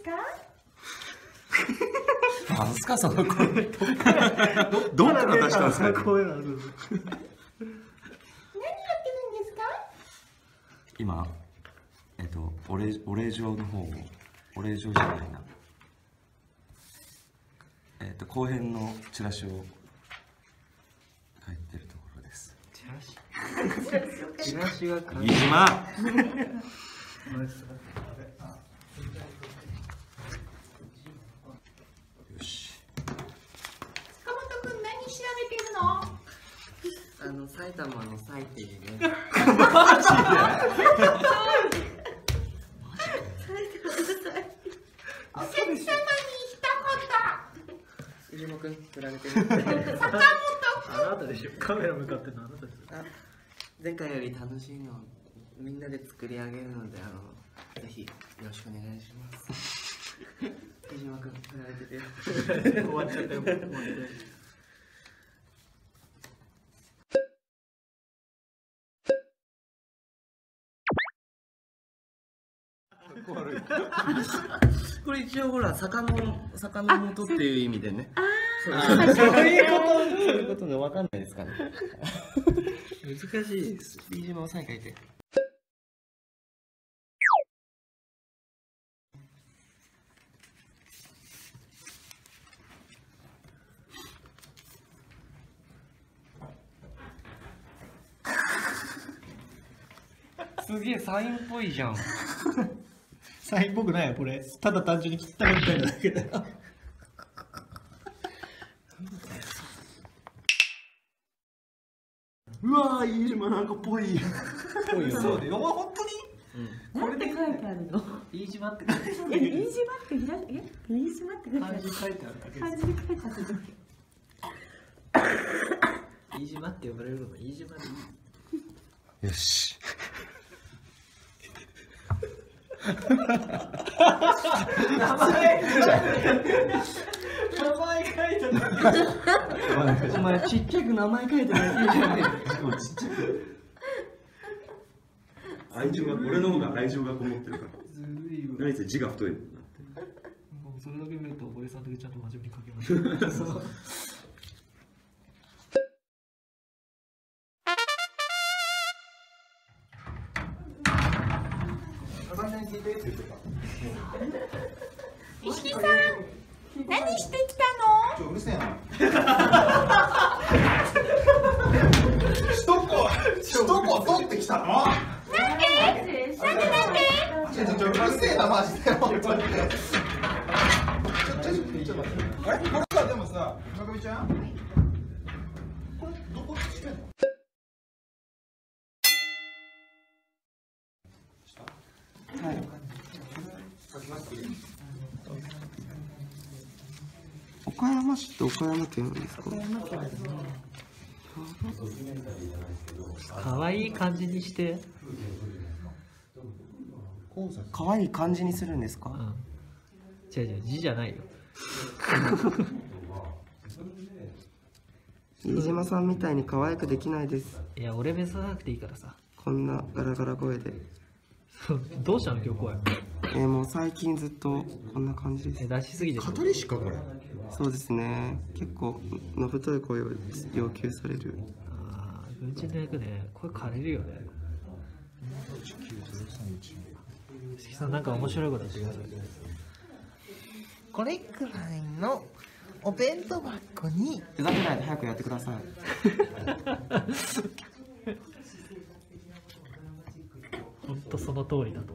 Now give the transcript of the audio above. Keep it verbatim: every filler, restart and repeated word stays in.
なんすかその声。どっから出したんですか。 声なの。何やってるんですか。今、えっとお礼お礼状の方をお礼状じゃないな。えっと後編のチラシを書いてるところです。 チラシ。チラシが書いてる。 飯島。 あの埼玉の埼っていうね。 マジで。 お客様に一飯島君、振られてる。 言。坂本あなたでしょ。カメラ向かってるのあなたです。あ、前回より楽しいのをみんなで作り上げるので、あのぜひよろしくお願いします。飯島君、振られてて。終わっちゃったよ。終わってこれ一応ほら坂の坂の元っていう意味でね。そういうことそういうことでわかんないですかね。難しいです。飯島をさえ書いて。すげえサインっぽいじゃん。 サインっぽくないよこれ。ただ単純に切ったみたいなだけだよ。 うわー、飯島なんかっぽい。 ぽいよ。そうだよ。本当に。 これで書いてあるの。 飯島って書いてある。 え、飯島ってひら、え、飯島って書いてある。 漢字書いてあるだけ漢字で書いてある。 飯島って呼ばれるのが飯島でいい。 よし。 名前名前書いてある。 お前ちっちゃく名前書いてないじゃん。 愛情が、俺の方が愛情がこもってるから。 ずるいよ。 何せ字が太いもんなって。 もうそれだけ見ると俺さんだけちゃんと真面目に書けました。 石木さん、何してきたの？ ちょ、うるせえな。首都高、首都高取ってきたの？ なんで？なんでなんで？ ちょ、ちょ、ちょ、うるせえな、マジで。本当に。ちょ、ちょ、ちょ、ちょ、待って。あれ、これさ、でもさ、村上ちゃん。これ、どこしてんの？ はい。岡山市って岡山県なんですか？岡山県だね。 可愛い感じにして。 可愛い感じにするんですか？ うん。違う違う、字じゃないよ。 飯島さんみたいに可愛くできないです。 いや、俺目指さなくていいからさ。 こんなガラガラ声で。 どうしたの今日声。 えー、もう最近ずっとこんな感じです。 出しすぎてる。 語りしかこれ。 そうですね。結構のぶとい声を要求される。 ああ、うちの役ね、声枯れるよね。石木さん、なんか面白いこと言ってください。 これくらいのお弁当箱にふざけないで早くやってください。 本当その通りだと。